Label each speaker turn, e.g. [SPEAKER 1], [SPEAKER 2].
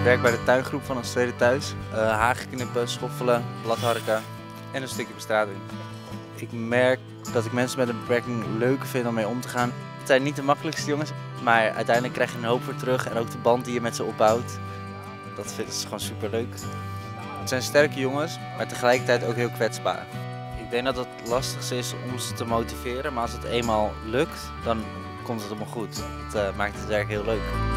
[SPEAKER 1] Ik werk bij de tuingroep van ons tweede thuis. Hagen knippen, schoffelen, bladharken en een stukje bestrating. Ik merk dat ik mensen met een beperking leuker vind om mee om te gaan. Het zijn niet de makkelijkste jongens, maar uiteindelijk krijg je een hoop voor terug. En ook de band die je met ze opbouwt, dat vinden ze gewoon super leuk. Het zijn sterke jongens, maar tegelijkertijd ook heel kwetsbaar. Ik denk dat het lastigste is om ze te motiveren, maar als het eenmaal lukt, dan komt het allemaal goed. Het maakt het werk heel leuk.